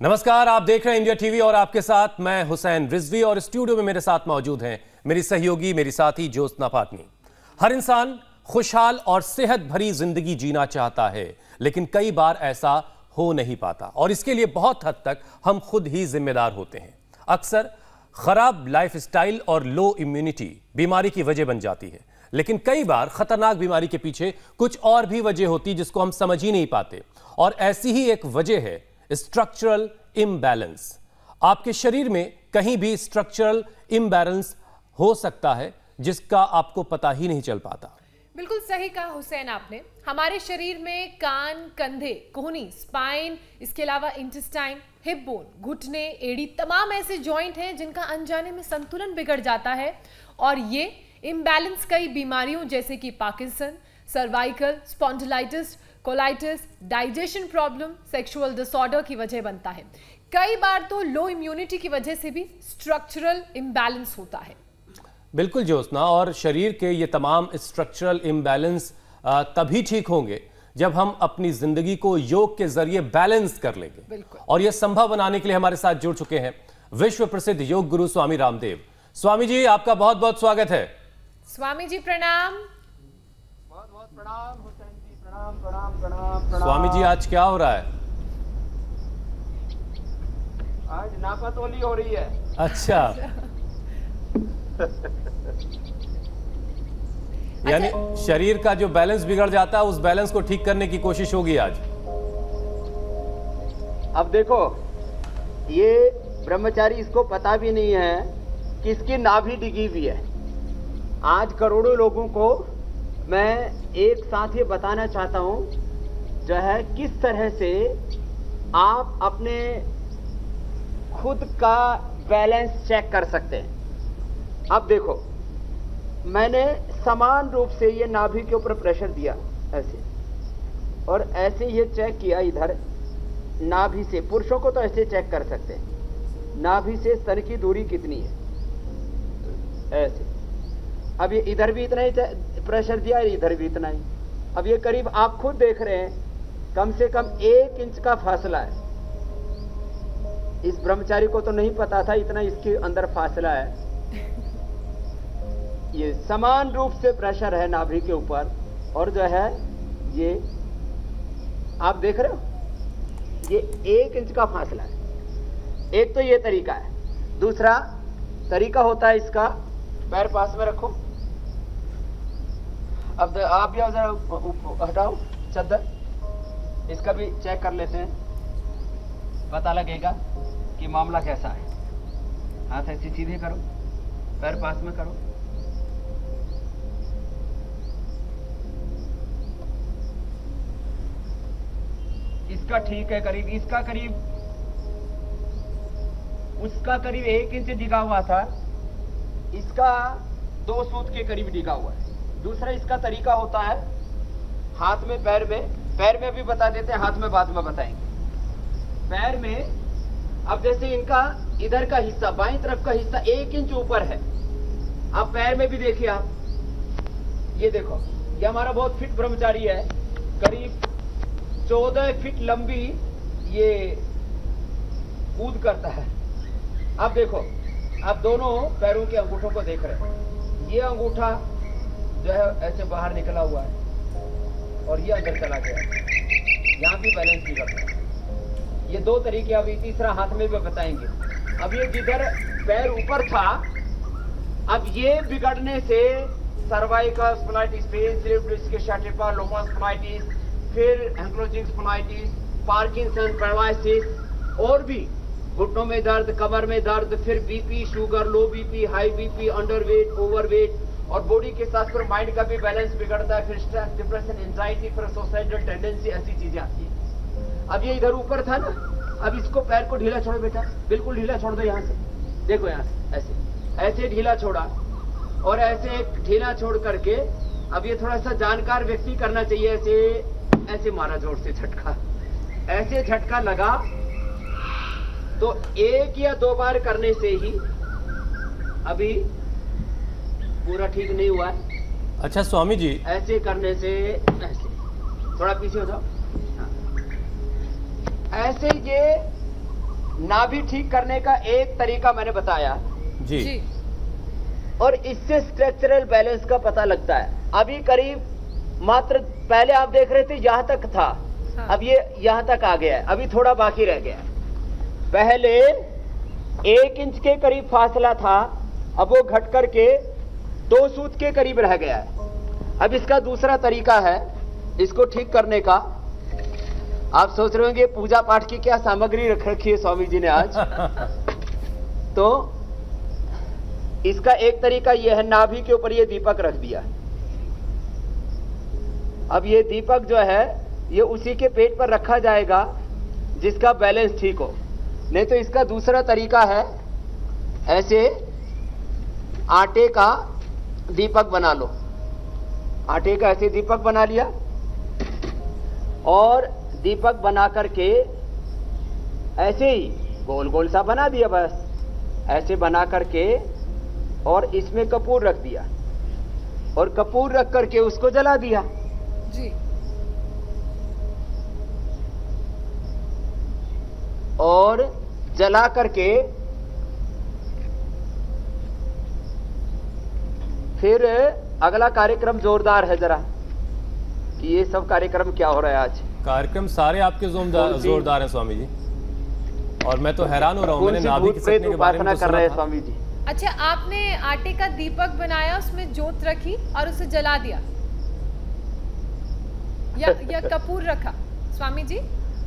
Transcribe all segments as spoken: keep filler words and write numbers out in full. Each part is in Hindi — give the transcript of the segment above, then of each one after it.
नमस्कार, आप देख रहे हैं इंडिया टीवी और आपके साथ मैं हुसैन रिजवी और स्टूडियो में मेरे साथ मौजूद हैं मेरी सहयोगी, मेरी साथी ज्योत्सना फातमी। हर इंसान खुशहाल और सेहत भरी जिंदगी जीना चाहता है, लेकिन कई बार ऐसा हो नहीं पाता और इसके लिए बहुत हद तक हम खुद ही जिम्मेदार होते हैं। अक्सर खराब लाइफस्टाइल और लो इम्यूनिटी बीमारी की वजह बन जाती है, लेकिन कई बार खतरनाक बीमारी के पीछे कुछ और भी वजह होती जिसको हम समझ ही नहीं पाते। और ऐसी ही एक वजह है स्ट्रक्चरल इम्बैलेंस। आपके शरीर में कहीं भी स्ट्रक्चरल इम्बैलेंस हो सकता है जिसका आपको पता ही नहीं चल पाता। बिल्कुल सही कहा हुसैन आपने। हमारे शरीर में कान, कंधे, कोहनी, स्पाइन, इसके अलावा इंटेस्टाइन, हिप बोन, घुटने, एड़ी, तमाम ऐसे जॉइंट हैं जिनका अनजाने में संतुलन बिगड़ जाता है और ये इम्बैलेंस कई बीमारियों जैसे कि Parkinson, cervical spondylitis, colitis, digestion problem, sexual disorder की वजह बनता है। कई बार तो लो इम्यूनिटी की वजह से भी स्ट्रक्चरल इम्बैलेंस होता है। बिल्कुल ज्योत्सना, और शरीर के ये तमाम स्ट्रक्चरल इम्बैलेंस तभी ठीक होंगे जब हम अपनी जिंदगी को योग के जरिए बैलेंस कर लेंगे। और यह संभव बनाने के लिए हमारे साथ जुड़ चुके हैं विश्व प्रसिद्ध योग गुरु स्वामी रामदेव। स्वामी जी, आपका बहुत बहुत स्वागत है। स्वामी जी प्रणाम। बहुत बहुत प्रणाम हुसैन जी, प्रणाम प्रणाम प्रणाम प्रणाम। स्वामी जी, आज क्या हो रहा है? आज नापातोली हो रही है। अच्छा, यानी शरीर का जो बैलेंस बिगड़ जाता है उस बैलेंस को ठीक करने की कोशिश होगी आज। अब देखो, ये ब्रह्मचारी इसको पता भी नहीं है कि इसकी नाभि डिगी हुई है। आज करोड़ों लोगों को मैं एक साथ ये बताना चाहता हूं जो है किस तरह से आप अपने खुद का बैलेंस चेक कर सकते हैं। अब देखो, मैंने समान रूप से ये नाभि के ऊपर प्रेशर दिया ऐसे, और ऐसे ये चेक किया इधर नाभि से। पुरुषों को तो ऐसे चेक कर सकते हैं, नाभि से स्तन की दूरी कितनी है, ऐसे। अब ये इधर भी इतना ही प्रेशर दिया, इधर भी इतना ही। अब ये करीब आप खुद देख रहे हैं, कम से कम एक इंच का फासला है। इस ब्रह्मचारी को तो नहीं पता था इतना इसके अंदर फासला है। ये समान रूप से प्रेशर है नाभि के ऊपर, और जो है ये आप देख रहे हो, ये एक इंच का फासला है। एक तो ये तरीका है। दूसरा तरीका होता है इसका, पैर पास में रखो। अब आप भी जरा हटाओ चद्दर, इसका भी चेक कर लेते हैं, पता लगेगा कि मामला कैसा है। हाथ ऐसे सीधे करो, पैर पास में करो। इसका ठीक है करीब, इसका करीब, उसका करीब एक इंच डिगा हुआ था, इसका दो सूत के करीब डिगा हुआ है। दूसरा इसका तरीका होता है हाथ में, पैर में, पैर में भी बता देते हैं, हाथ में बाद में बताएंगे। पैर में अब जैसे इनका इधर का हिस्सा, बाईं तरफ का हिस्सा एक इंच ऊपर है। अब पैर में भी देखिए आप, ये देखो, ये हमारा बहुत फिट ब्रह्मचारी है, करीब चौदह फीट लंबी ये कूद करता है। अब देखो, आप दोनों पैरों के अंगूठों को देख रहे हैं। ये अंगूठा जो है ऐसे बाहर निकला हुआ है और ये अंदर चला गया, यहाँ भी बैलेंस बिगड़ता है। ये दो तरीके, अभी तीसरा हाथ में भी बताएंगे। अब ये जिधर पैर ऊपर था, अब ये बिगड़ने से सर्वाइकल स्पॉन्डिलाइटिस, स्लीप डिस्क के शैटिपा, लोमस स्पॉन्डिलाइटिस, फिर एंक्लोजिंग स्पॉन्डिलाइटिस, पार्किंसन, पैरालिसिस, और भी घुटनों में दर्द, कमर में दर्द, फिर BP, sugar, low BP, high BP, underweight, overweight, और बॉडी के साथ फिर माइंड का भी बैलेंस बिगड़ता है, फिर स्ट्रेस, डिप्रेशन, एंजाइटी, फिर सुसाइडल टेंडेंसी, ऐसी चीजें आती है। अब ये इधर ऊपर था ना, अब इसको पैर को ढीला छोड़ो बेटा, बिल्कुल ढीला छोड़ दो। यहाँ से देखो, यहाँ से ऐसे ऐसे ढीला छोड़ा, और ऐसे ढीला छोड़ करके अब ये थोड़ा सा जानकार व्यक्ति करना चाहिए, ऐसे ऐसे मारा जोर से झटका, ऐसे झटका लगा तो एक या दो बार करने से ही अभी पूरा ठीक नहीं हुआ है। अच्छा स्वामी जी, ऐसे करने से, ऐसे थोड़ा पीछे हो जाओ, ऐसे ये नाभि ठीक करने का एक तरीका मैंने बताया जी, जी और इससे स्ट्रक्चरल बैलेंस का पता लगता है। अभी करीब मात्र पहले आप देख रहे थे यहां तक था, हाँ। अब ये यहां तक आ गया है, अभी थोड़ा बाकी रह गया है। पहले एक इंच के करीब फासला था, अब वो घट करके दो सूत के करीब रह गया है। अब इसका दूसरा तरीका है इसको ठीक करने का। आप सोच रहे होंगे पूजा पाठ की क्या सामग्री रख रखी है स्वामी जी ने आज। तो इसका एक तरीका यह है, नाभि के ऊपर ये दीपक रख दिया। अब ये दीपक जो है ये उसी के पेट पर रखा जाएगा जिसका बैलेंस ठीक हो। नहीं तो इसका दूसरा तरीका है, ऐसे आटे का दीपक बना लो। आटे का ऐसे दीपक बना लिया और दीपक बना करके ऐसे ही गोल गोल सा बना दिया, बस ऐसे बना करके, और इसमें कपूर रख दिया और कपूर रख करके उसको जला दिया। जी और जला करके फिर अगला कार्यक्रम जोरदार है जरा, कि ये सब कार्यक्रम क्या हो रहा है आज। कार्यक्रम सारे आपके जोरदार जोरदार हैं स्वामी जी, और मैं तो हैरान हो रहा हूँ। मैंने नाभि खिसकने के बारे में तो कर रहे हैं सुना था। स्वामी जी। अच्छा, आपने आटे का दीपक बनाया, उसमें जोत रखी और उसे जला दिया, या या कपूर रखा स्वामी जी?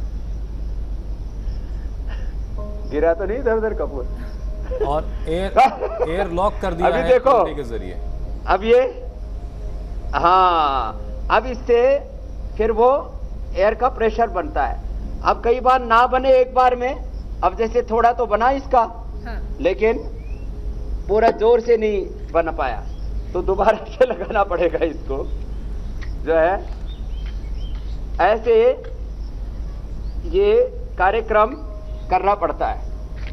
गिरा तो नहीं इधर उधर कपूर। और एयर एयर लॉक कर दिया अभी है देखो कंडे के जरिए। अब ये, हाँ, अब इससे फिर वो एयर का प्रेशर बनता है। अब कई बार ना बने एक बार में, अब जैसे थोड़ा तो बना इसका, हाँ। लेकिन पूरा जोर से नहीं बन पाया, तो दोबारा से लगाना पड़ेगा इसको, जो है ऐसे ये कार्यक्रम करना पड़ता है।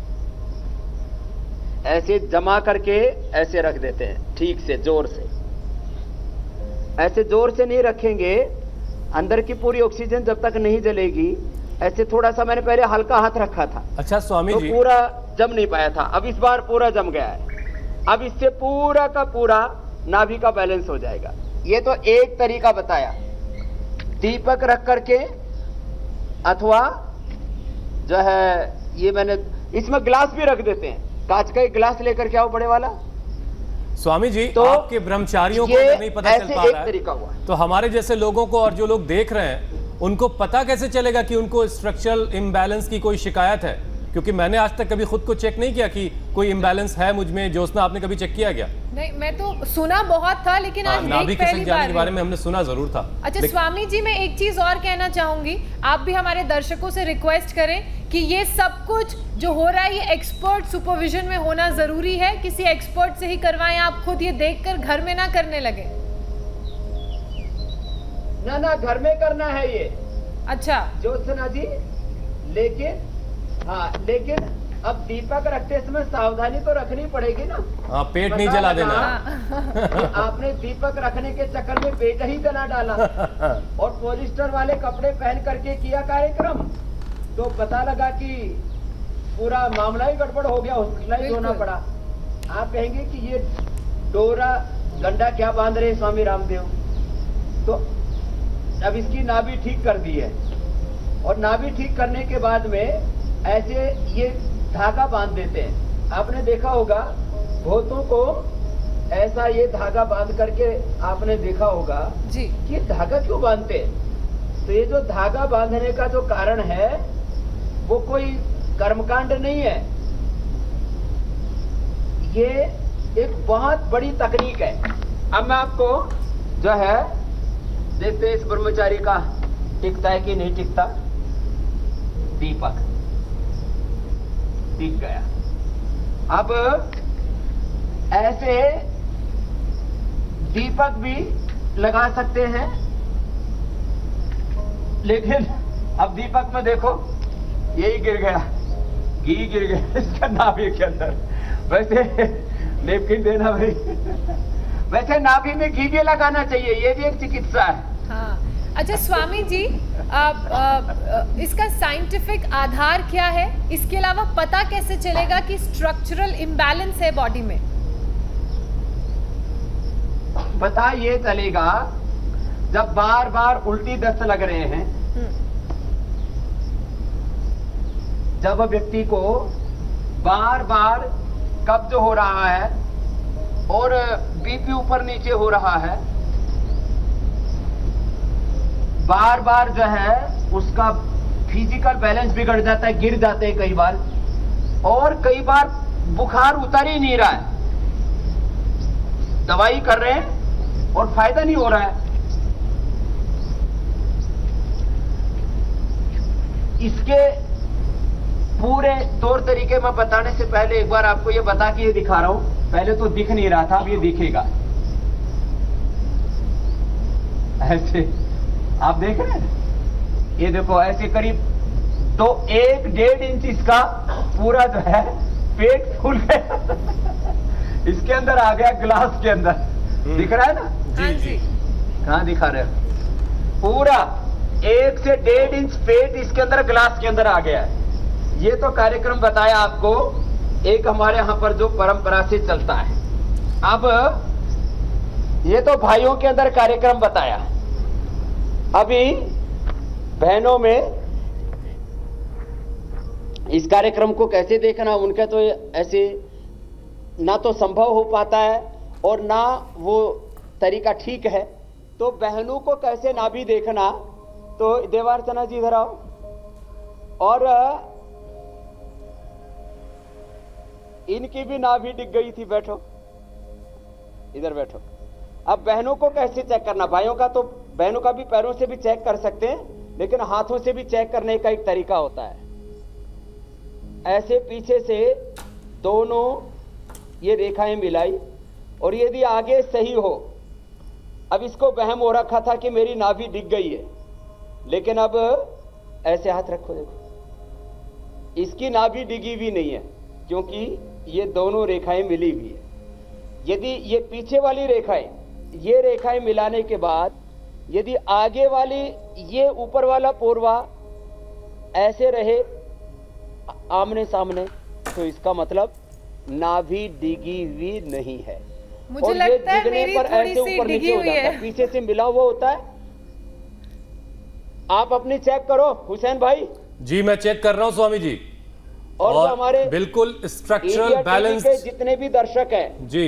ऐसे जमा करके ऐसे रख देते हैं, ठीक से जोर से। ऐसे जोर से नहीं रखेंगे, अंदर की पूरी ऑक्सीजन जब तक नहीं जलेगी। ऐसे थोड़ा सा मैंने पहले हल्का हाथ रखा था, अच्छा स्वामी तो जी, पूरा जम नहीं पाया था, अब इस बार पूरा जम गया है। अब इससे पूरा का पूरा नाभि का बैलेंस हो जाएगा। ये तो एक तरीका बताया, दीपक रख करके, अथवा जो है ये मैंने इसमें गिलास भी रख देते हैं, कांच का एक गिलास लेकर के आओ बड़े वाला। स्वामी जी तो आपके ब्रह्मचारियों को ये अगर नहीं पता चल ऐसे पा एक रहा है, तरीका हुआ। तो हमारे जैसे लोगों को और जो लोग देख रहे हैं उनको पता कैसे चलेगा कि उनको स्ट्रक्चरल इम्बैलेंस की कोई शिकायत है? क्योंकि मैंने आज तक कभी खुद को चेक नहीं किया कि कोई इम्बैलेंस है मुझ में। ज्योत्सना, आपने कभी चेक किया क्या? नहीं, मैं तो सुना बहुत था, लेकिन आज नाभि देख पहली खिसक जाने बार के बारे में हमने सुना जरूर था। अच्छा लेकिन- स्वामी जी, मैं एक चीज और कहना चाहूंगी, आप भी हमारे दर्शकों से रिक्वेस्ट करें कि ये सब कुछ जो हो रहा है ये एक्सपर्ट सुपरविजन में होना जरूरी है। किसी एक्सपर्ट से ही करवाएं, आप खुद ये देखकर घर में ना करने लगे। ना ना, घर में करना है ये। अच्छा ज्योत्सना जी, लेकिन हाँ, लेकिन अब दीपक रखते समय सावधानी तो रखनी पड़ेगी ना। हाँ, पेट नहीं पता जला लगा देना। कि आपने दीपक रखने के चक्कर में पेट ही जला डाला और पॉलिस्टर वाले कपड़े पहन करके किया कार्यक्रम, तो पता लगा कि पूरा मामला ही गड़बड़ हो गया, हॉस्पिटलाइज होना पड़ा। आप कहेंगे कि ये डोरा गंडा क्या बांध रहे स्वामी रामदेव। तो अब इसकी नाभि ठीक कर दी है, और नाभि ठीक करने के बाद में ऐसे ये धागा बांध देते हैं। आपने देखा होगा भूतों को ऐसा ये धागा बांध करके, आपने देखा होगा जी, कि धागा क्यों बांधते हैं। तो ये जो धागा बांधने का जो कारण है वो कोई कर्मकांड नहीं है, ये एक बहुत बड़ी तकनीक है। अब मैं आपको जो है देखते हैं इस ब्रह्मचारी का टिकता है कि नहीं टिकता। दीपक टिक गया। अब ऐसे दीपक भी लगा सकते हैं, लेकिन अब दीपक में देखो यही गिर गया, घी गिर गया इसका नाभि के अंदर। वैसे नेपकिन देना भाई, वैसे नाभि में घी भी लगाना चाहिए, ये भी एक चिकित्सा है। हाँ अच्छा स्वामी जी, आप, आप, इसका साइंटिफिक आधार क्या है? इसके अलावा पता कैसे चलेगा कि स्ट्रक्चरल इम्बैलेंस है बॉडी में? पता ये चलेगा जब बार बार उल्टी दस्त लग रहे हैं, जब व्यक्ति को बार बार कब्ज हो रहा है और बीपी ऊपर नीचे हो रहा है, बार बार जो है उसका फिजिकल बैलेंस बिगड़ जाता है, गिर जाते हैं कई बार, और कई बार बुखार उतर ही नहीं रहा है, दवाई कर रहे हैं और फायदा नहीं हो रहा है। इसके पूरे तौर तरीके में बताने से पहले एक बार आपको ये बता के ये दिखा रहा हूं। पहले तो दिख नहीं रहा था, अब ये दिखेगा। ऐसे आप देख रहे हैं, ये देखो ऐसे करीब तो एक डेढ़ इंच इसका पूरा जो है पेट फूल गया इसके अंदर आ गया, ग्लास के अंदर। दिख रहा है ना? जी जी। कहां दिखा रहे हो? पूरा एक से डेढ़ इंच पेट इसके अंदर ग्लास के अंदर आ गया है। ये तो कार्यक्रम बताया आपको एक हमारे यहां पर जो परंपरा से चलता है। अब ये तो भाइयों के अंदर कार्यक्रम बताया, अभी बहनों में इस कार्यक्रम को कैसे देखना, उनका तो ऐसे ना तो संभव हो पाता है और ना वो तरीका ठीक है। तो बहनों को कैसे ना भी देखना, तो देवार्चना जी इधर आओ, और इनकी भी नाभि डिग गई थी, बैठो इधर बैठो। अब बहनों को कैसे चेक करना, भाइयों का तो बहनों का भी पैरों से भी चेक कर सकते हैं, लेकिन हाथों से भी चेक करने का एक तरीका होता है। ऐसे पीछे से दोनों ये रेखाएं मिलाई, और यदि आगे सही हो, अब इसको वहम हो रखा था कि मेरी नाभि डिग गई है, लेकिन अब ऐसे हाथ रखो, देखो इसकी नाभि डिगी भी नहीं है, क्योंकि ये दोनों रेखाएं मिली हुई है। यदि ये पीछे वाली रेखाएं, ये रेखाएं मिलाने के बाद यदि आगे वाली ये ऊपर वाला पोरवा ऐसे रहे आमने सामने, तो इसका मतलब नाभि डिगी हुई नहीं है। मुझे और लगता ये है मेरी पर थोड़ी ऐसे सी ऊपर डिगी नीचे हो हुई जाता है। है, पीछे से मिला हुआ होता है। आप अपनी चेक करो हुसैन भाई। जी मैं चेक कर रहा हूं स्वामी जी, और, और जो हमारे बिल्कुल स्ट्रक्चरल बैलेंस के जितने भी दर्शक हैं जी,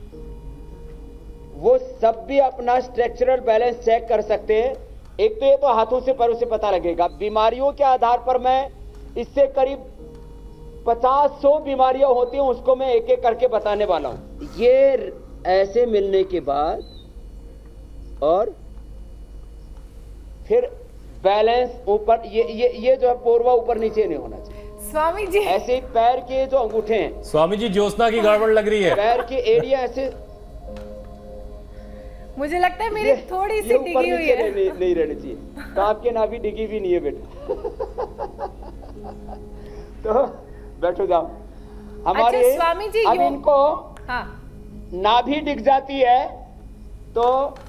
वो सब भी अपना स्ट्रक्चरल बैलेंस चेक कर सकते हैं। एक तो ये तो हाथों से पैरों से पता लगेगा। बीमारियों के आधार पर मैं इससे करीब पचास सौ बीमारियां होती हैं, उसको मैं एक एक करके बताने वाला हूं। ये ऐसे मिलने के बाद और फिर बैलेंस ऊपर, ये ये ये जो है पोरवा ऊपर नीचे नहीं होना चाहिए स्वामी जी। ऐसे ही पैर के जो अंगूठे हैं, स्वामी जी ज्योत्सना की गड़बड़ लग रही है। पैर के एरिया ऐसे, मुझे लगता है मेरी थोड़ी सी डिगी हुई है। नहीं, नहीं रहनी चाहिए। तो आपके नाभि डिगी भी नहीं है बेटा तो बैठो जाओ। हमारे अच्छा, स्वामी जी, अब यो- इनको हाँ नाभि डिग जाती है, तो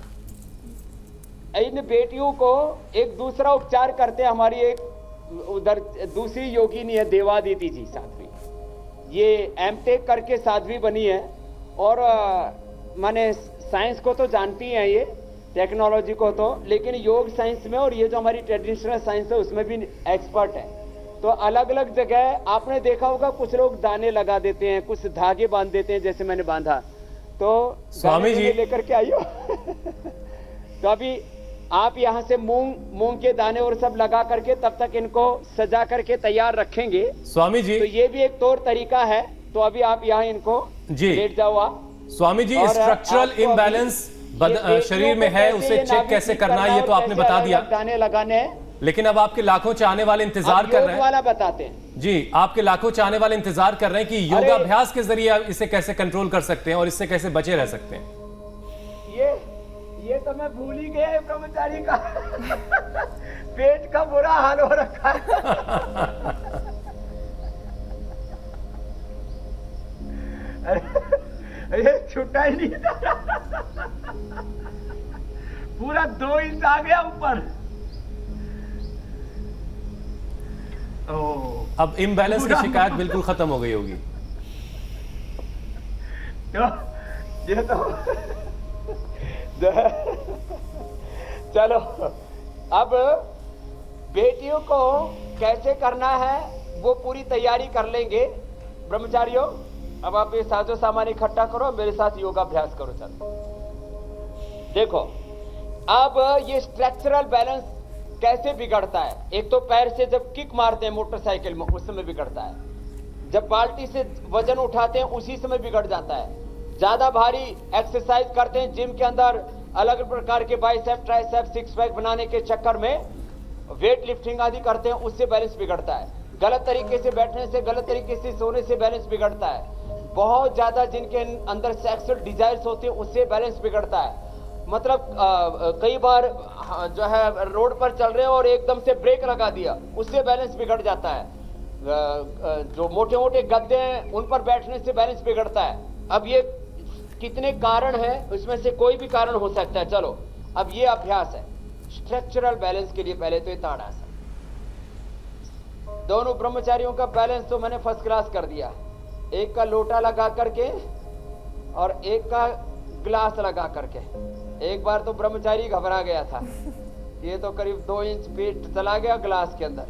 इन बेटियों को एक दूसरा उपचार करते हैं। हमारी एक उधर दूसरी योगिनी है देवादिति जी, साध्वी, ये एमटेक करके साध्वी बनी है, और माने साइंस को तो जानती हैं ये, टेक्नोलॉजी को तो, लेकिन योग साइंस में और ये जो हमारी ट्रेडिशनल साइंस है उसमें भी एक्सपर्ट है। तो अलग अलग जगह आपने देखा होगा, कुछ लोग दाने लगा देते हैं, कुछ धागे बांध देते हैं, जैसे मैंने बांधा। तो स्वामी जी लेकर के आइयो तो अभी आप यहाँ से मूंग मूंग के दाने और सब लगा करके तब तक इनको सजा करके तैयार रखेंगे स्वामी जी। तो ये भी एक तौर तरीका है। तो अभी आप यहाँ इनको जी लेट जाओ आप। स्वामी जी, स्ट्रक्चरल इम्बैलेंस शरीर में है, उसे चेक कैसे करना है ये तो आपने बता दिया। दाने लगाने हैं, लेकिन अब आपके लाखों चाहने वाले इंतजार कर रहे हैं। वाला बताते हैं जी, आपके लाखों चाहने वाले इंतजार कर रहे हैं कि योगाभ्यास के जरिए आप इसे कैसे कंट्रोल कर सकते हैं और इससे कैसे बचे रह सकते हैं। ये ये तो मैं भूल ही गया ब्रह्मचारी का पेट का बुरा हाल हो रखा है अरे छुट्टा ही नहीं था पूरा दो इंच आ गया ऊपर। ओह, अब इम्बैलेंस की शिकायत बिल्कुल खत्म हो गई होगी। तो ये तो चलो, अब बेटियों को कैसे करना है वो पूरी तैयारी कर लेंगे ब्रह्मचारियों। अब आप ये साजो सामान इकट्ठा करो, मेरे साथ योगाभ्यास करो। चलो देखो, अब ये स्ट्रक्चरल बैलेंस कैसे बिगड़ता है। एक तो पैर से जब किक मारते हैं मोटरसाइकिल में उस समय बिगड़ता है, जब बाल्टी से वजन उठाते हैं उसी समय बिगड़ जाता है, ज्यादा भारी एक्सरसाइज करते हैं जिम के अंदर अलग प्रकार के बाइसेप ट्राइसेप सिक्स पैक बनाने के चक्कर में वेट लिफ्टिंग आदि करते हैं, उससे बैलेंस बिगड़ता है। गलत तरीके से बैठने से, गलत तरीके से सोने से बैलेंस बिगड़ता है। बहुत ज्यादा जिनके अंदर सेक्सुअल डिजायर्स होते हैं उससे बैलेंस बिगड़ता है। मतलब आ, कई बार जो है रोड पर चल रहे हैं और एकदम से ब्रेक लगा दिया, उससे बैलेंस बिगड़ जाता है। जो मोटे मोटे गद्दे हैं उन पर बैठने से बैलेंस बिगड़ता है। अब ये कितने कारण हैं, उसमें से कोई भी कारण हो सकता है। चलो अब ये अभ्यास है स्ट्रक्चरल बैलेंस के लिए। पहले तो ये ताड़ासन, दोनों ब्रह्मचारियों का बैलेंस तो मैंने फर्स्ट क्लास कर दिया। एक का लोटा लगा करके और एक का ग्लास लगा करके। एक बार तो ब्रह्मचारी घबरा गया था, ये तो करीब दो इंच पेट चला गया ग्लास के अंदर।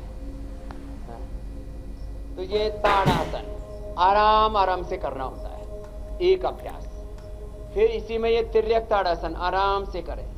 तो ये ताड़ासन आराम आराम से करना होता है, एक अभ्यास। फिर इसी में ये तिर्यक ताड़ासन आराम से करें।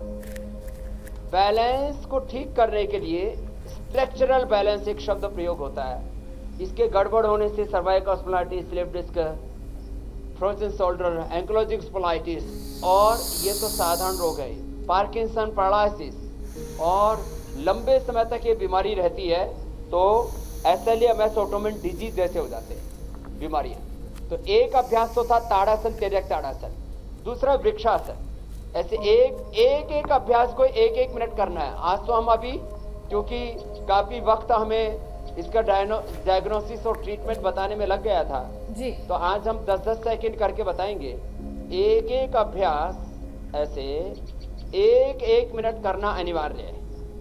बैलेंस को ठीक करने के लिए स्ट्रक्चरल बैलेंस एक शब्द प्रयोग होता है। इसके गड़बड़ होने से cervical spondylitis, slip disc, frozen shoulder, ankylosing spondylitis और ये तो साधारण रोग है, पार्किंसन, पैरालिसिस और लंबे समय तक ये बीमारी रहती है तो एसएलएमएस ऑटोमिन डिजीज जैसे हो जाते हैं बीमारियां। तो एक अभ्यास तो था ताड़ासन, तिर्यक ताड़ासन। दूसरा वृक्षासन। ऐसे एक एक एक अभ्यास को एक एक मिनट करना है। आज तो हम अभी क्योंकि काफी वक्त हमें इसका डायग्नोसिस और ट्रीटमेंट बताने में लग गया था जी, तो आज हम दस दस सेकंड करके बताएंगे। एक एक अभ्यास ऐसे एक एक मिनट करना अनिवार्य है।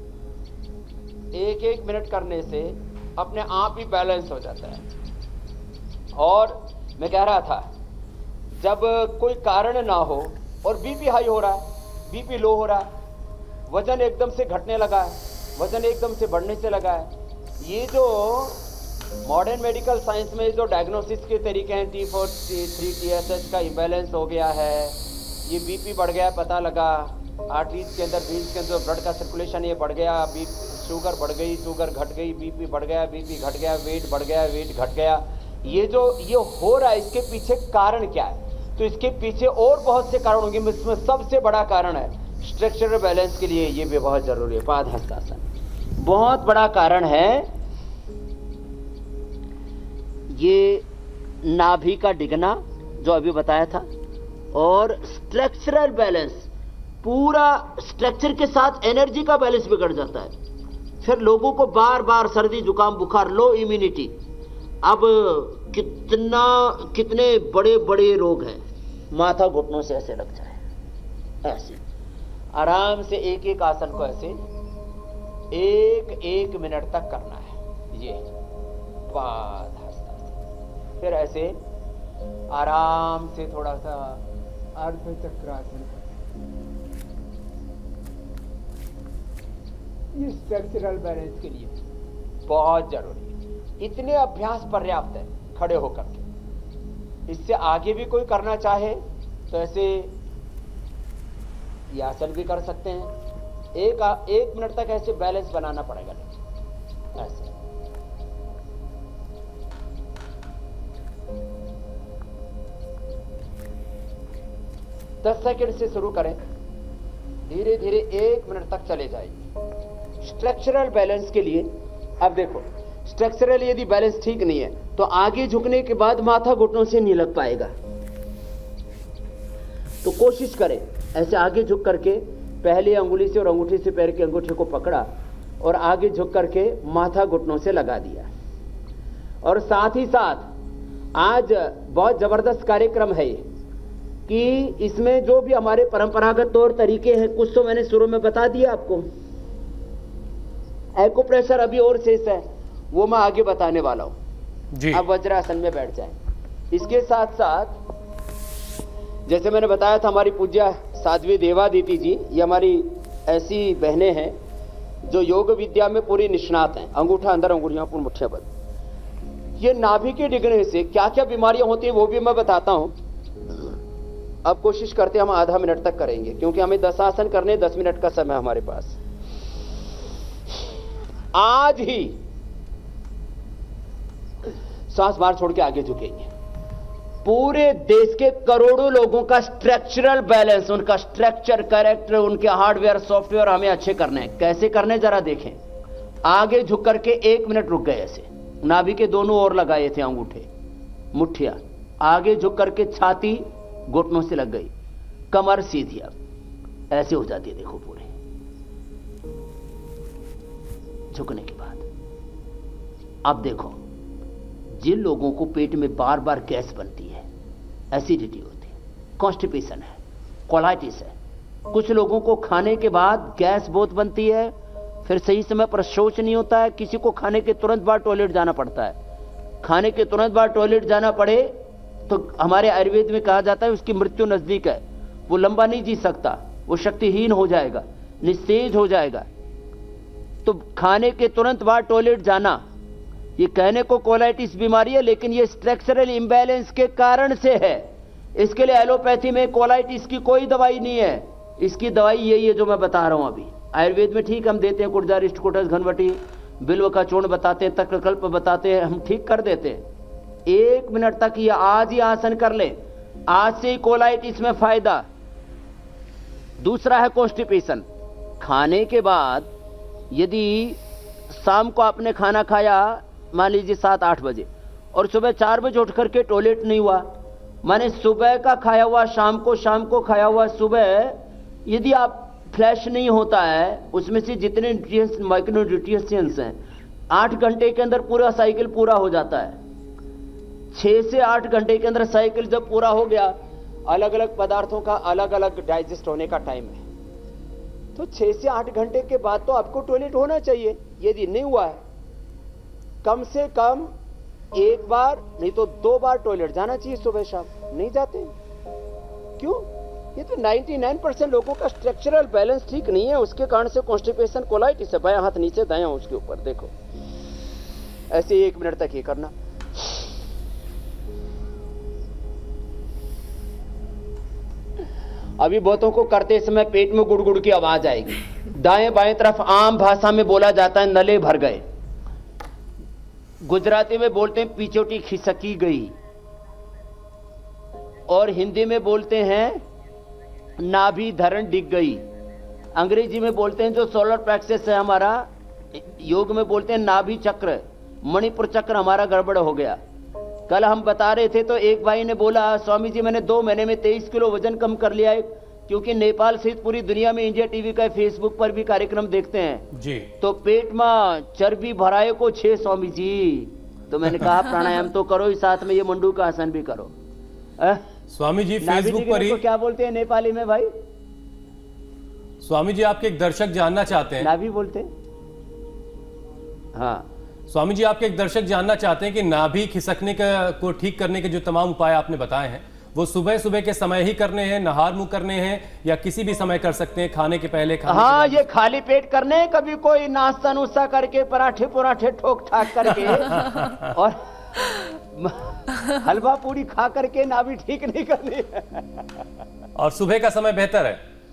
एक एक मिनट करने से अपने आप ही बैलेंस हो जाता है। और मैं कह रहा था, जब कोई कारण ना हो और बीपी हाई हो रहा है, बीपी लो हो रहा है, वजन एकदम से घटने लगा है, वजन एकदम से बढ़ने से लगा है, ये जो मॉडर्न मेडिकल साइंस में जो डायग्नोसिस के तरीके हैं, T four T three T S H का इम्बैलेंस हो गया है, ये बीपी बढ़ गया, पता लगा आर्टरीज के अंदर, वेन्स के अंदर ब्लड का सर्कुलेशन ये बढ़ गया, बी शुगर बढ़ गई, शुगर घट गई, बीपी बढ़ गया, बीपी घट गया, वेट बढ़ गया, वेट घट गया। ये जो ये हो रहा है इसके पीछे कारण क्या है? तो इसके पीछे और बहुत से कारण होंगे, इसमें सबसे बड़ा कारण है स्ट्रक्चरल बैलेंस के लिए ये भी बहुत जरूरी है पादहस्तासन। बहुत बड़ा कारण है ये नाभि का डिगना जो अभी बताया था, और स्ट्रक्चरल बैलेंस, पूरा स्ट्रक्चर के साथ एनर्जी का बैलेंस बिगड़ जाता है। फिर लोगों को बार बार सर्दी जुकाम बुखार, लो इम्यूनिटी। अब कितना कितने बड़े बड़े रोग हैं, माथा घुटनों से ऐसे लग जाए, ऐसे आराम से एक एक आसन को ऐसे एक एक मिनट तक करना है। ये पादहस्तासन। फिर ऐसे आराम से थोड़ा सा अर्ध चक्रासन। ये स्ट्रक्चरल बैलेंस के लिए बहुत जरूरी है। इतने अभ्यास पर्याप्त है खड़े होकर के। इससे आगे भी कोई करना चाहे तो ऐसे ये आसन भी कर सकते हैं। एक एक मिनट तक ऐसे बैलेंस बनाना पड़ेगा, ऐसे दस सेकंड से शुरू करें, धीरे धीरे एक मिनट तक चले जाइए स्ट्रक्चरल बैलेंस के लिए। अब देखो, स्ट्रक्चरल यदि बैलेंस ठीक नहीं है तो आगे झुकने के बाद माथा घुटनों से नहीं लग पाएगा। तो कोशिश करें ऐसे आगे झुक करके, पहले अंगुली से और अंगूठी से पैर के अंगूठे को पकड़ा और आगे झुक करके माथा घुटनों से लगा दिया। और साथ ही साथ आज बहुत जबरदस्त कार्यक्रम है, कि इसमें जो भी हमारे परंपरागत तौर तरीके हैं कुछ तो मैंने शुरू में बता दिया आपको। एक्यूप्रेशर अभी और शेष है, वो मैं आगे बताने वाला हूं जी। अब वज्रासन में बैठ जाएं। इसके साथ साथ जैसे मैंने बताया था, हमारी पूज्य साध्वी देवादिति जी, ये हमारी ऐसी बहनें हैं जो योग विद्या में पूरी निष्णात हैं। अंगूठा अंदर, अंगुलियां पूर्ण, मुठ्ठियां बंद। ये नाभि के डिगने से क्या क्या बीमारियां होती है वो भी मैं बताता हूं। अब कोशिश करते हैं हम आधा मिनट तक करेंगे, क्योंकि हमें दस आसन करने, दस मिनट का समय हमारे पास। आज ही सांस बाहर छोड़ के आगे झुकेंगे। पूरे देश के करोड़ों लोगों का स्ट्रक्चरल बैलेंस, उनका स्ट्रक्चर, कैरेक्टर, उनके हार्डवेयर, सॉफ्टवेयर हमें अच्छे करने हैं। कैसे करने जरा देखें। आगे झुक करके एक मिनट रुक गए, ऐसे नाभि के दोनों ओर लगाए थे अंगूठे, मुठ्ठियां। आगे झुक करके छाती घुटनों से लग गई, कमर सीधी अब ऐसे हो जाती है। देखो पूरे झुकने के बाद अब देखो, जिन लोगों को पेट में बार बार गैस बनती है, एसिडिटी होती है, कॉन्स्टिपेशन है, कोलाइटिस है, कुछ लोगों को खाने के बाद गैस बहुत बनती है, फिर सही समय पर शौच नहीं होता है, किसी को खाने के तुरंत बाद टॉयलेट जाना पड़ता है। खाने के तुरंत बाद टॉयलेट जाना पड़े तो हमारे आयुर्वेद में कहा जाता है उसकी मृत्यु नजदीक है, वो लंबा नहीं जी सकता, वो शक्तिहीन हो जाएगा, निस्तेज हो जाएगा। तो खाने के तुरंत बाद टॉयलेट जाना, ये कहने को कोलाइटिस बीमारी है, लेकिन ये स्ट्रक्चरल इम्बैलेंस के कारण से है। इसके लिए एलोपैथी में कोलाइटिस की कोई दवाई नहीं है, इसकी दवाई यही है जो मैं बता रहा हूं अभी। आयुर्वेद में ठीक हम देते हैं, कुर्जारिष्ट, कुटस, घनवटी, बिल्व का चूर्ण बताते हैं, तक्रकल्प बताते हैं, हम ठीक कर देते हैं। एक मिनट तक ये आज ही आसन कर ले, आज से ही कोलाइटिस में फायदा। दूसरा है कॉन्स्टिपेशन। खाने के बाद यदि शाम को आपने खाना खाया मान लीजिए सात आठ बजे और सुबह चार बजे उठ करके टॉयलेट नहीं हुआ, माने सुबह का खाया हुआ शाम को, शाम को खाया हुआ सुबह, यदि आप फ्लैश नहीं होता है, उसमें से जितने न्यूट्रिएंट्स, माइक्रो न्यूट्रिएंट्स हैं, आठ घंटे के अंदर पूरा साइकिल पूरा हो जाता है। छह से आठ घंटे के अंदर साइकिल जब पूरा हो गया, अलग अलग पदार्थों का अलग अलग डाइजेस्ट होने का टाइम है, तो छह से आठ घंटे के बाद तो आपको टॉयलेट होना चाहिए। यदि नहीं हुआ है, कम से कम एक बार नहीं तो दो बार टॉयलेट जाना चाहिए सुबह शाम। नहीं जाते क्यों? ये तो निन्यानवे परसेंट लोगों का स्ट्रक्चरल बैलेंस ठीक नहीं है, उसके कारण से कॉन्स्टिपेशन, कोलाइटिस है। बायां हाथ नीचे, दायां उसके ऊपर, देखो ऐसे एक मिनट तक ये करना। अभी बहुतों को करते समय पेट में गुड़गुड़ की आवाज आएगी। दाएं बाएं तरफ आम भाषा में बोला जाता है नले भर गए, गुजराती में बोलते हैं पिछोटी खिसकी गई, और हिंदी में बोलते हैं नाभि धरण डिग गई। अंग्रेजी में बोलते हैं, जो सोलर प्लेक्सस है हमारा, योग में बोलते हैं नाभि चक्र, मणिपुर चक्र हमारा गड़बड़ हो गया। कल हम बता रहे थे तो एक भाई ने बोला, स्वामी जी मैंने दो महीने में तेईस किलो वजन कम कर लिया है, क्योंकि नेपाल सहित पूरी दुनिया में इंडिया टीवी का, फेसबुक पर भी कार्यक्रम देखते हैं जी, तो पेट में चर्बी भराए को छे स्वामी जी। तो मैंने कहा प्राणायाम तो करो ही, साथ में ये मंडू का आसन भी करो। आ? स्वामी जी फेसबुक पर ही क्या बोलते हैं नेपाली में भाई? स्वामी जी आपके एक दर्शक जानना चाहते हैं, नाभि बोलते हैं। हाँ स्वामी जी आपके एक दर्शक जानना चाहते हैं कि नाभि खिसकने का को ठीक करने के जो तमाम उपाय आपने बताए हैं, वो सुबह सुबह के समय ही करने हैं, नहार मुंह करने हैं, या किसी भी समय कर सकते हैं, खाने के पहले, खाने हाँ ये खाली पेट करने हैं, कभी कोई नाश्ता नुस्ता करके, पराठे पराठे ठोक ठाक करके और हलवा पूरी खा करके नाभि ठीक नहीं करनी। और सुबह का समय बेहतर है,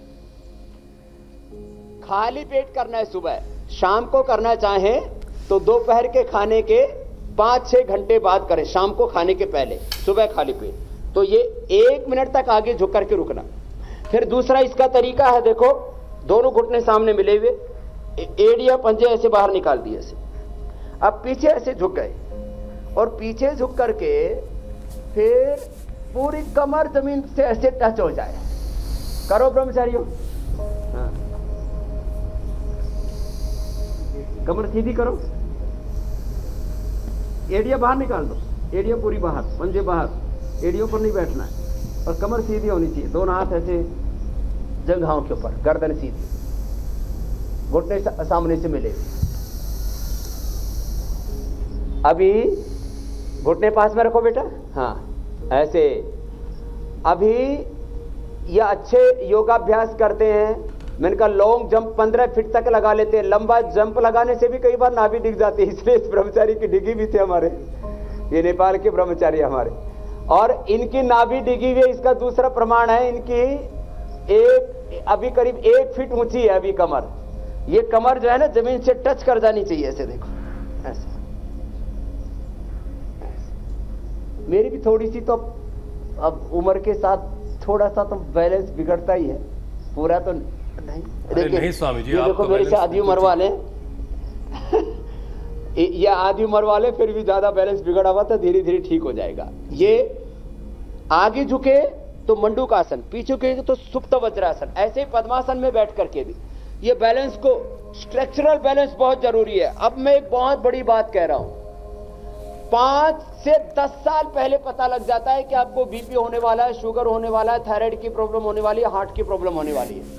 खाली पेट करना है सुबह। शाम को करना चाहे तो दोपहर के खाने के पांच छह घंटे बाद करें, शाम को खाने के पहले, सुबह खाली पेट। तो ये एक मिनट तक आगे झुक करके रुकना। फिर दूसरा इसका तरीका है, देखो दोनों घुटने सामने मिले हुए, एड़िया पंजे ऐसे बाहर निकाल दिए ऐसे, अब पीछे ऐसे झुक गए, और पीछे झुक करके फिर पूरी कमर जमीन से ऐसे टच हो जाए। करो ब्रह्मचारियों, हाँ। कमर सीधी करो, एड़िया बाहर निकाल दो, एड़िया पूरी बाहर, पंजे बाहर, एड़ियों पर नहीं बैठना है। और कमर सीधी होनी चाहिए, दोनों हाथ ऐसे जंघाओं के ऊपर, गर्दन सीधी, घुटने सामने से मिले। अभी घुटने पास में रखो बेटा, हाँ ऐसे। अभी ये अच्छे योगाभ्यास करते हैं, मैंने कहा लॉन्ग जंप पंद्रह फीट तक लगा लेते हैं। लंबा जंप लगाने से भी कई बार नाभि डिग जाती है, इसलिए इस ब्रह्मचारी की डिगी भी थे हमारे, ये नेपाल के ब्रह्मचारी हमारे, और इनकी नाभि डिगी हुई है। इसका दूसरा प्रमाण है, इनकी एक अभी करीब एक फीट ऊंची है अभी कमर। ये कमर जो है ना जमीन से टच कर जानी चाहिए, ऐसे देखो, ऐसे। मेरी भी थोड़ी सी तो अब उम्र के साथ थोड़ा सा तो बैलेंस बिगड़ता ही है, पूरा तो नहीं। देखिए नहीं स्वामी जी, ये देखो मेरे से आधी उम्र वाले ये आधी उम्र वाले फिर भी ज्यादा बैलेंस बिगड़ा हुआ था, धीरे धीरे ठीक हो जाएगा। ये आगे झुके तो मंडूकासन, पीछे झुके तो सुप्त वज्रासन, ऐसे ही पद्मासन में बैठ करके भी ये बैलेंस को, स्ट्रक्चरल बैलेंस बहुत जरूरी है। अब मैं एक बहुत बड़ी बात कह रहा हूं, पांच से दस साल पहले पता लग जाता है कि आपको बीपी होने वाला है, शुगर होने वाला है, थायराइड की प्रॉब्लम होने वाली है, हार्ट की प्रॉब्लम होने वाली है।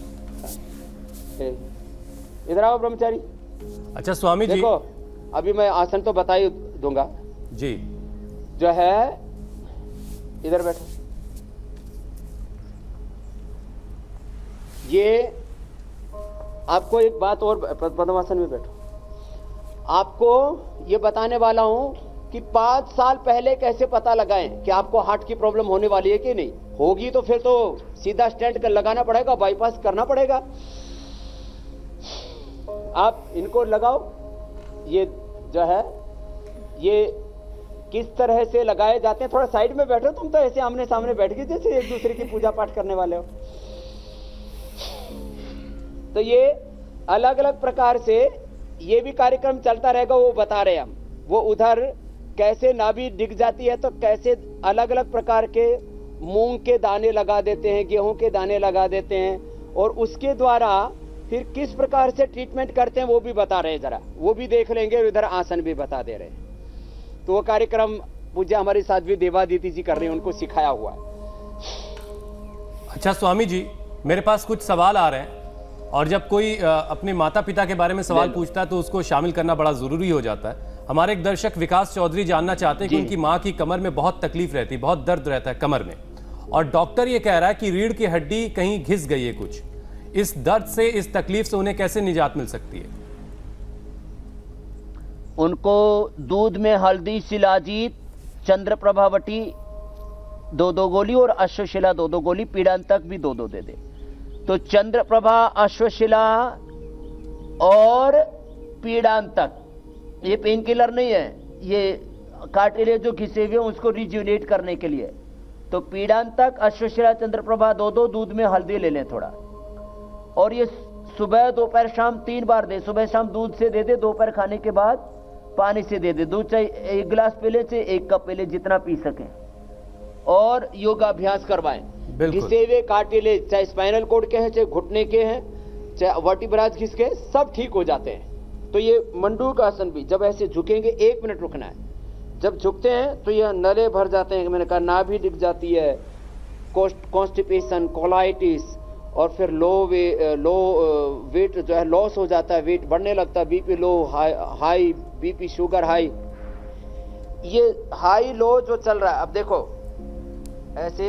इधर आओ ब्रह्मचारी। अच्छा स्वामी जी, देखो अभी मैं आसन तो बता ही दूंगा जी, जो है इधर बैठो। ये आपको एक बात और, पद्मासन में बैठो, आपको ये बताने वाला हूं कि पांच साल पहले कैसे पता लगाएं कि आपको हार्ट की प्रॉब्लम होने वाली है कि नहीं। होगी तो फिर तो सीधा स्टेंट कर लगाना पड़ेगा, बाईपास करना पड़ेगा। आप इनको लगाओ, ये जो है ये किस तरह से लगाए जाते हैं, थोड़ा साइड में बैठो, तुम तो ऐसे आमने सामने बैठ गए जैसे एक दूसरे की पूजा पाठ करने वाले हो। तो ये अलग अलग प्रकार से ये भी कार्यक्रम चलता रहेगा, वो बता रहे हम। वो उधर कैसे नाभि डिग जाती है तो कैसे अलग अलग प्रकार के मूंग के दाने लगा देते हैं, गेहूं के दाने लगा देते हैं, और उसके द्वारा फिर किस प्रकार से ट्रीटमेंट करते हैं वो भी बता रहे हैं, जरा वो भी देख लेंगे। इधर आसन भी बता दे रहे हैं। तो वो कार्यक्रम पूजा हमारी साध्वी देवादिति जी कर रही हैं, उनको सिखाया हुआ है। अच्छा स्वामी जी, मेरे पास कुछ सवाल आ रहे हैं, और जब कोई अपने माता पिता के बारे में सवाल पूछता है तो उसको शामिल करना बड़ा जरूरी हो जाता है। हमारे एक दर्शक विकास चौधरी जानना चाहते हैं कि उनकी माँ की कमर में बहुत तकलीफ रहती है, बहुत दर्द रहता है कमर में, और डॉक्टर ये कह रहा है कि रीढ़ की हड्डी कहीं घिस गई है कुछ। इस दर्द से, इस तकलीफ से उन्हें कैसे निजात मिल सकती है? उनको दूध में हल्दी, शिलाजीत, चंद्र प्रभावटी दो दो गोली और अश्वशिला दो दो गोली, पीड़ांतक भी दो दो दे दे। तो चंद्र प्रभा, अश्वशिला और पीड़ांतक ये पेन किलर नहीं है, ये कार्टिलेज जो घिसे हुए उसको रिज्यूनेट करने के लिए। तो पीड़ांतक, अश्वशिला, चंद्र प्रभा दो दो, दूध में हल्दी ले लें थोड़ा, और ये सुबह दोपहर शाम तीन बार दे। सुबह शाम दूध से दे दे, दोपहर खाने के बाद पानी से दे दे। दूध चाहे एक गिलास पी ले, चाहे एक कप पी ले, जितना पी सके, और योगाभ्यास करवाएं। घिसे हुए कार्टिलेज, चाहे स्पाइनल कोड के हैं, चाहे घुटने के हैं, चाहे वर्टिब्रास घिस के, सब ठीक हो जाते हैं। तो ये मंडूक आसन भी जब ऐसे झुकेंगे, एक मिनट रुकना है, जब झुकते हैं तो ये नले भर जाते हैं, मैंने कहा नाभि दिख जाती है, कॉन्स्टिपेशन, कोलाइटिस, और फिर लो वे लो वेट जो है लॉस हो जाता है, वेट बढ़ने लगता है, BP low, high high BP, sugar high, ये हाई लो जो चल रहा है। अब देखो ऐसे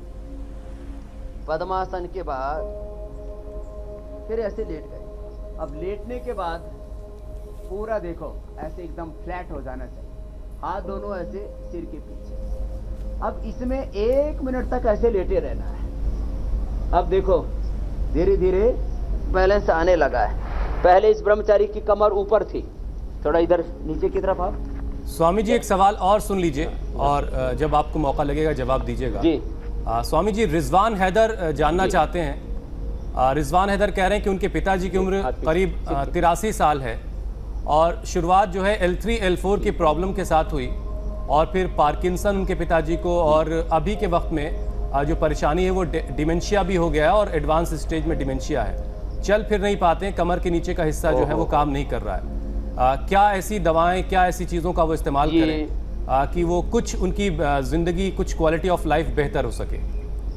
पद्मासन के बाद फिर ऐसे लेट गए। अब लेटने के बाद पूरा देखो ऐसे एकदम फ्लैट हो जाना चाहिए, हाथ दोनों ऐसे सिर के पीछे। अब इसमें एक मिनट तक ऐसे लेटे रहना है। अब देखो धीरे धीरे बैलेंस आने लगा है। पहले इस ब्रह्मचारी की कमर ऊपर थी, थोड़ा इधर नीचे की तरफ आप। स्वामी जी एक सवाल और सुन लीजिए, और जब आपको मौका लगेगा जवाब दीजिएगा जी। आ, स्वामी जी रिजवान हैदर जानना चाहते हैं। आ, रिजवान हैदर कह रहे हैं कि उनके पिताजी की उम्र करीब तिरासी साल है, और शुरुआत जो है एल थ्री एल फोर की प्रॉब्लम के साथ हुई, और फिर पार्किंसन उनके पिताजी को, और अभी के वक्त में जो परेशानी है वो डिमेंशिया भी हो गया है, और एडवांस स्टेज में डिमेंशिया है, चल फिर नहीं पाते हैं, कमर के नीचे का हिस्सा जो है वो काम नहीं कर रहा है। आ, क्या ऐसी दवाएं, क्या ऐसी चीज़ों का वो इस्तेमाल करें आ, कि वो कुछ उनकी जिंदगी, कुछ क्वालिटी ऑफ लाइफ बेहतर हो सके?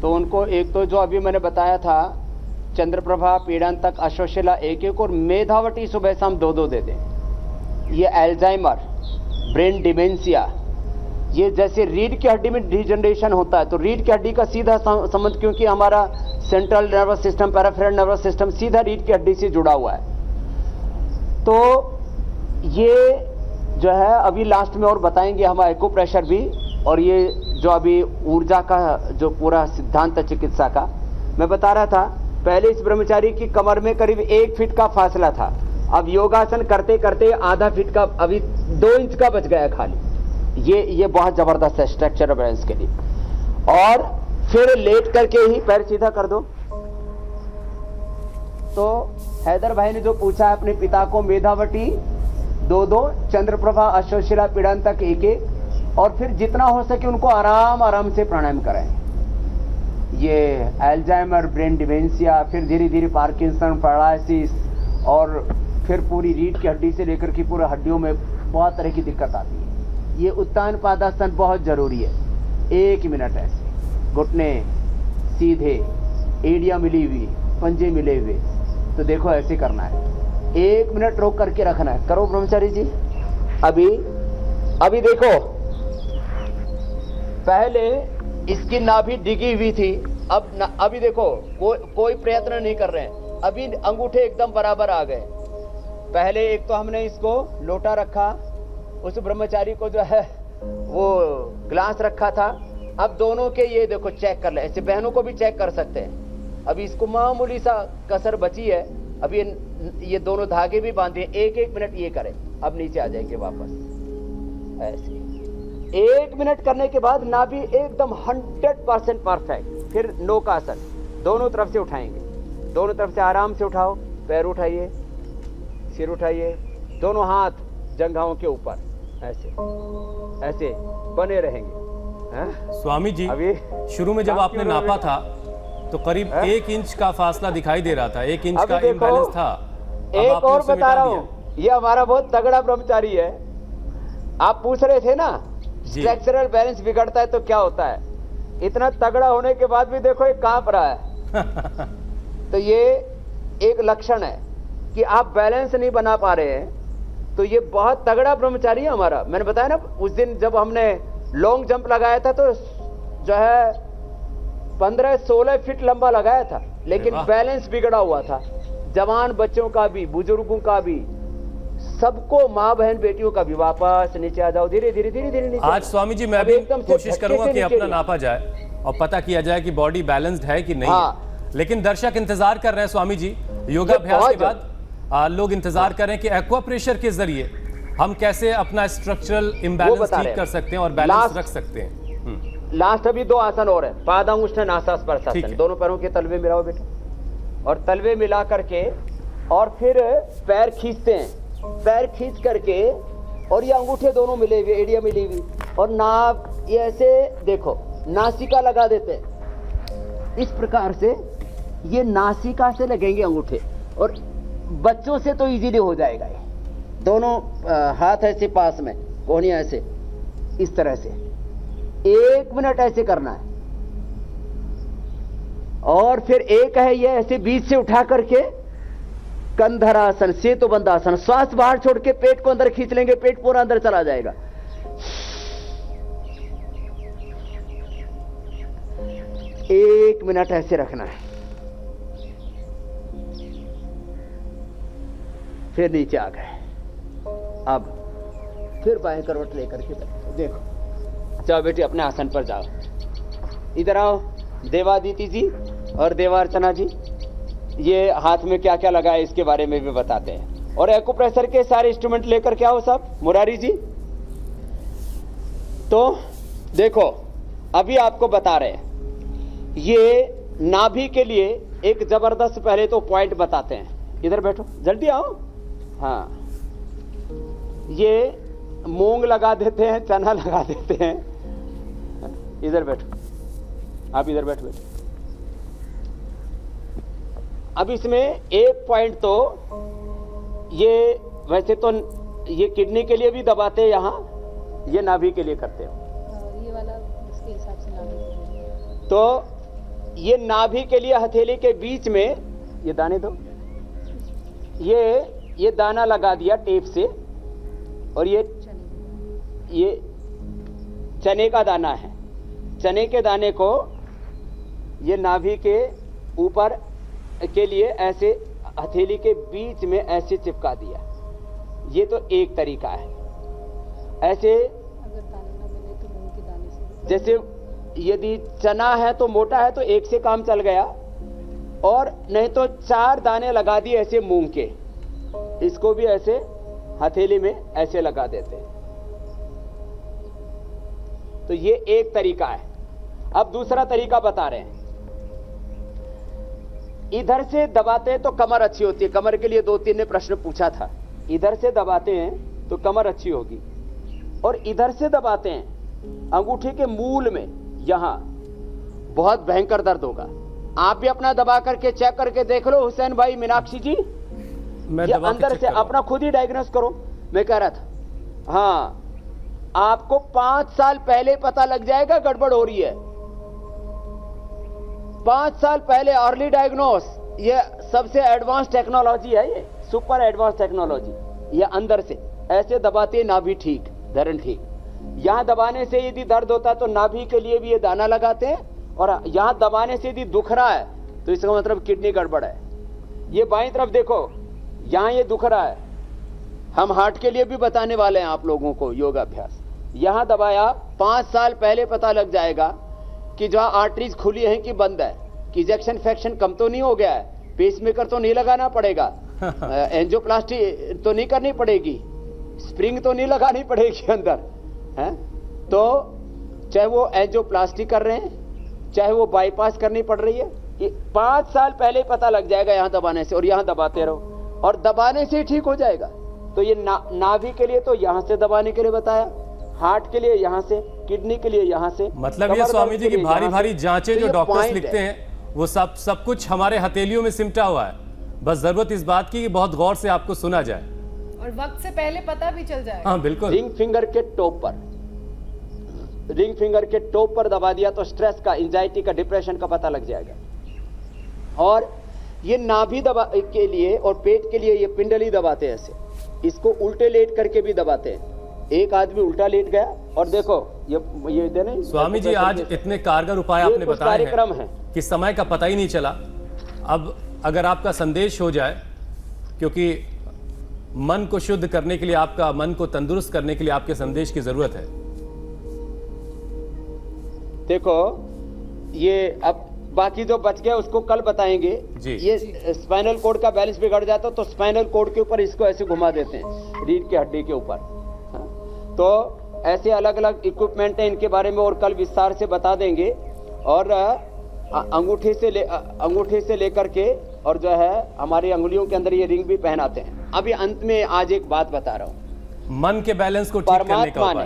तो उनको एक तो जो अभी मैंने बताया था चंद्रप्रभा, पीड़ांतक, अश्वशिला एक एक और मेधावटी सुबह शाम दो दो दे दें। ये एल्जाइमर, ब्रेन डिमेंशिया, ये जैसे रीढ़ की हड्डी में डिजनरेशन होता है तो रीढ़ की हड्डी का सीधा संबंध, क्योंकि हमारा central nervous system, peripheral nervous system सीधा रीढ़ की हड्डी से जुड़ा हुआ है। तो ये जो है अभी लास्ट में और बताएंगे हम एक्यू प्रेशर भी, और ये जो अभी ऊर्जा का जो पूरा सिद्धांत चिकित्सा का मैं बता रहा था। पहले इस ब्रह्मचारी की कमर में करीब एक फीट का फासला था, अब योगासन करते करते आधा फीट का, अभी दो इंच का बच गया खाली। ये ये बहुत जबरदस्त है स्ट्रक्चरल बैलेंस के लिए। और फिर लेट करके ही पैर सीधा कर दो। तो हैदर भाई ने जो पूछा है अपने पिता को, मेधावटी दो दो, चंद्रप्रभा, अश्वशिला, पीड़ांतक एक एक, और फिर जितना हो सके उनको आराम आराम से प्राणायाम कराएं। ये एल्जाइमर, ब्रेन डिमेंशिया, फिर धीरे धीरे पार्किंसन, पैरालिसिस, और फिर पूरी रीढ़ की हड्डी से लेकर के पूरे हड्डियों में बहुत तरह की दिक्कत आती है। ये उत्तान पादासन बहुत जरूरी है। एक मिनट ऐसे घुटने सीधे, एड़ियां मिली हुई, पंजे मिले हुए, तो देखो ऐसे करना है। एक मिनट रोक करके रखना है। करो ब्रह्मचारी जी। अभी अभी देखो, पहले इसकी नाभि डिगी हुई थी, अब न, अभी देखो को, कोई प्रयत्न नहीं कर रहे हैं, अभी अंगूठे एकदम बराबर आ गए। पहले एक तो हमने इसको लोटा रखा, उस ब्रह्मचारी को जो है वो ग्लास रखा था, अब दोनों के ये देखो चेक कर ले, ऐसे बहनों को भी चेक कर सकते हैं। अभी इसको मामूली सा कसर बची है, अभी ये, ये दोनों धागे भी बांधे, एक एक मिनट ये करें, अब नीचे आ जाएंगे वापस ऐसे। एक मिनट करने के बाद नाभि एकदम हंड्रेड परसेंट परफेक्ट। फिर नौकासन, दोनों तरफ से उठाएंगे, दोनों तरफ से आराम से उठाओ, पैर उठाइए, सिर उठाइए, दोनों हाथ जंघाओं के ऊपर ऐसे ऐसे बने रहेंगे। है? स्वामी जी, अभी शुरू में जब आपने नापा था तो करीब है? एक इंच का फासला दिखाई दे रहा था, एक इंच का इम्बैलेंस था। एक और बता रहा हूँ, ये हमारा बहुत तगड़ा ब्रह्मचारी है। आप पूछ रहे थे ना स्ट्रक्चरल बैलेंस बिगड़ता है तो क्या होता है, इतना तगड़ा होने के बाद भी देखो ये कांप रहा है। तो ये एक लक्षण है कि आप बैलेंस नहीं बना पा रहे हैं, तो ये बहुत तगड़ा ब्रह्मचारी है हमारा। मैंने बताया ना उस दिन जब हमने लॉन्ग जंप लगाया था तो जो है पंद्रह सोलह फीट लंबा लगाया था, लेकिन बैलेंस बिगड़ा हुआ था। जवान बच्चों का भी, बुजुर्गों का भी, सबको, माँ बहन बेटियों का भी। वापस नीचे आ जाओ, धीरे धीरे धीरे धीरे नीचे। आज स्वामी जी मैं भी कोशिश करूंगा कि अपना नापा जाए और पता किया जाए कि बॉडी बैलेंस्ड है कि नहीं है। लेकिन दर्शक इंतजार कर रहे हैं स्वामी जी, योगाभ्यास के बाद आ, लोग इंतजार करें कि एक्वा प्रेशर के जरिए हम कैसे अपना स्ट्रक्चरल इम्बैलेंस ठीक कर सकते हैं और बैलेंस रख सकते हैं। लास्ट अभी दो आसन और है, पादांगुष्ठ नासास्पर्शासन। दोनों पैरों के तलवे मिलाओ बेटा, और तलवे मिला करके और फिर पैर खींचते हैं, पैर खींच करके, और ये अंगूठे दोनों मिले हुए, एड़िया मिली हुई, और नाक ये ऐसे देखो, नासिका लगा देते हैं इस प्रकार से। ये नासिका से लगेंगे अंगूठे, और बच्चों से तो इजीली हो जाएगा ये। दोनों आ, हाथ ऐसे पास में, कोहनियां ऐसे, इस तरह से एक मिनट ऐसे करना है। और फिर एक है ये ऐसे बीच से उठा करके कंधरासन, सेतु बंधासन, श्वास बाहर छोड़ के पेट को अंदर खींच लेंगे, पेट पूरा अंदर चला जाएगा। एक मिनट ऐसे रखना है, फिर नीचे आ गए। अब फिर बाएं करवट लेकर के देखो, जाओ बेटी अपने आसन पर जाओ। इधर आओ देवादिति जी और देवार्चना जी, ये हाथ में क्या क्या लगा है इसके बारे में भी बताते हैं। और एक्यूप्रेशर के सारे इंस्ट्रूमेंट लेकर के आओ सब। मुरारी जी, तो देखो अभी आपको बता रहे हैं, ये नाभि के लिए एक जबरदस्त पहले तो पॉइंट बताते हैं। इधर बैठो, जल्दी आओ। हाँ, ये मूंग लगा देते हैं, चना लगा देते हैं। इधर बैठो, आप इधर बैठो बैठो। अब इसमें एक पॉइंट तो ये वैसे तो ये किडनी के लिए भी दबाते हैं, यहाँ ये नाभि के लिए करते हो। ये वाला इसके हिसाब से नाभि। तो ये नाभि के लिए हथेली के बीच में, ये दाने दो, ये ये दाना लगा दिया टेप से, और ये ये चने का दाना है। चने के दाने को ये नाभि के ऊपर के लिए ऐसे हथेली के बीच में ऐसे चिपका दिया। ये तो एक तरीका है। ऐसे अगर दाने ना मिले तो मूंग के दाने से, जैसे यदि चना है तो मोटा है तो एक से काम चल गया, और नहीं तो चार दाने लगा दिए ऐसे मूंग के, इसको भी ऐसे हथेली में ऐसे लगा देते हैं। तो ये एक तरीका है। अब दूसरा तरीका बता रहे हैं। इधर से दबाते हैं तो कमर अच्छी होती है। कमर के लिए दो तीन ने प्रश्न पूछा था। इधर से दबाते हैं तो कमर अच्छी होगी, और इधर से दबाते हैं अंगूठे के मूल में, यहां बहुत भयंकर दर्द होगा। आप भी अपना दबा करके चेक करके देख लो हुसैन भाई, मीनाक्षी जी, मैं ये अंदर से अपना खुद ही डायग्नोस करो। मैं कह रहा था, हाँ, आपको पांच साल पहले पता लग जाएगा गड़बड़ हो रही है। पांच साल पहले अर्ली डायग्नोस, ये सबसे एडवांस टेक्नोलॉजी है, ये सुपर एडवांस टेक्नोलॉजी। ये अंदर से ऐसे दबाते, नाभि ठीक, धरण ठीक। यहां दबाने से यदि दर्द होता है तो नाभि के लिए भी ये दाना लगाते हैं, और यहां दबाने से यदि दुख रहा है तो इसका मतलब किडनी गड़बड़ है। ये बाईं तरफ देखो, यहां ये दुख रहा है। हम हार्ट के लिए भी बताने वाले हैं आप लोगों को योगाभ्यास। यहां दबाया, पांच साल पहले पता लग जाएगा कि जहां आर्टरीज खुली हैं कि बंद है, कि इजेक्शन फ्रैक्शन कम तो नहीं हो गया है, पेसमेकर तो नहीं लगाना पड़ेगा, एंजियोप्लास्टी तो नहीं करनी पड़ेगी, स्प्रिंग तो नहीं लगानी पड़ेगी अंदर है। तो चाहे वो एंजियोप्लास्टी कर रहे हैं, चाहे वो बाईपास करनी पड़ रही है, ये पांच साल पहले पता लग जाएगा यहां दबाने से। और यहां दबाते रहो, और दबाने से ही ठीक हो जाएगा। तो ये ना, नाभि के लिए तो यहां से दबाने के लिए बताया, हार्ट के लिए यहां से, किडनी के लिए यहां से। मतलब ये स्वामी जी की भारी भारी जांचें जो डॉक्टर्स लिखते हैं वो सब सब कुछ हमारे हथेलियों में सिमटा हुआ है। बस जरूरत इस बात की कि बहुत गौर से आपको सुना जाए, और वक्त से पहले पता भी चल जाए। हाँ बिल्कुल। रिंग फिंगर के टॉप पर, रिंग फिंगर के टॉप पर दबा दिया तो स्ट्रेस का, एंजाइटी का, डिप्रेशन का पता लग जाएगा। और ये नाभि दबा के लिए और पेट के लिए ये पिंडली दबाते हैं ऐसे, इसको उल्टे लेट करके भी दबाते हैं। एक आदमी उल्टा लेट गया, और देखो ये ये देने स्वामी जी आज इतने कारगर उपाय आपने बताए कार्यक्रम है कि समय का पता ही नहीं चला। अब अगर आपका संदेश हो जाए, क्योंकि मन को शुद्ध करने के लिए, आपका मन को तंदुरुस्त करने के लिए आपके संदेश की जरूरत है। देखो ये अब बाकी जो बच गया उसको कल बताएंगे जी। ये स्पाइनल कोड का बैलेंस बिगड़ जाता तो स्पाइनल कोड के ऊपर इसको ऐसे घुमा देते हैं, रीढ़ की हड्डी के ऊपर। तो ऐसे अलग अलग इक्विपमेंट हैं, इनके बारे में और कल विस्तार से बता देंगे। और अंगूठे से ले अंगूठे से लेकर के और जो है हमारी अंगुलियों के अंदर ये रिंग भी पहनाते हैं। अभी अंत में आज एक बात बता रहा हूं, मन के बैलेंस को ठीक करने का उपाय।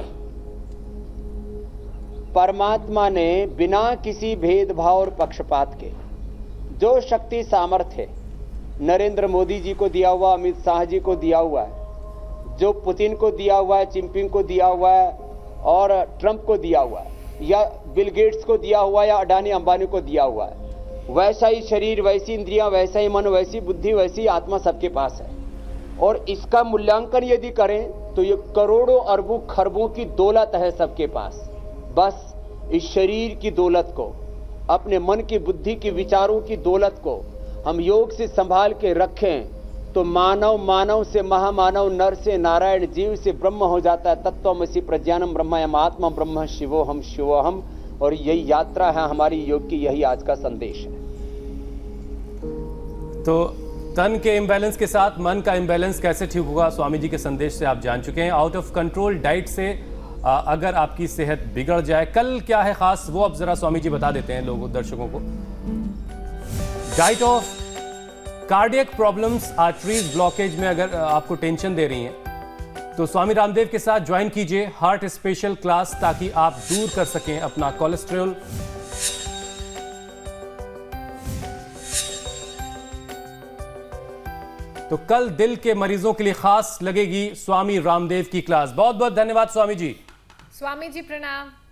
परमात्मा ने बिना किसी भेदभाव और पक्षपात के जो शक्ति सामर्थ्य नरेंद्र मोदी जी को दिया हुआ, अमित शाह जी को दिया हुआ है, जो पुतिन को दिया हुआ है, चिनपिंग को दिया हुआ है, और ट्रंप को दिया हुआ है, या बिल गेट्स को दिया हुआ है, या अडानी अंबानी को दिया हुआ है, वैसा ही शरीर, वैसी इंद्रियां, वैसा ही मन, वैसी बुद्धि, वैसी आत्मा सबके पास है। और इसका मूल्यांकन यदि करें तो ये करोड़ों अरबों खरबों की दौलत है सबके पास। बस इस शरीर की दौलत को, अपने मन की, बुद्धि की, विचारों की दौलत को हम योग से संभाल के रखें तो मानव मानव से महामानव, नर से नारायण, जीव से ब्रह्म हो जाता है। तत्त्वमसि प्रज्ञानम ब्रह्मयम आत्मा ब्रह्म शिवोहम शिवोहम। और यही यात्रा है हमारी योग की, यही आज का संदेश है। तो तन के इम्बैलेंस के साथ मन का इम्बैलेंस कैसे ठीक होगा, स्वामी जी के संदेश से आप जान चुके हैं। आउट ऑफ कंट्रोल डाइट से आ, अगर आपकी सेहत बिगड़ जाए, कल क्या है खास वो अब जरा स्वामी जी बता देते हैं लोगों, दर्शकों को। Diet of cardiac problems, arteries blockage में अगर आपको टेंशन दे रही हैं तो स्वामी रामदेव के साथ ज्वाइन कीजिए हार्ट स्पेशल क्लास, ताकि आप दूर कर सकें अपना कोलेस्ट्रॉल। तो कल दिल के मरीजों के लिए खास लगेगी स्वामी रामदेव की क्लास। बहुत बहुत धन्यवाद स्वामी जी। स्वामी जी प्रणाम।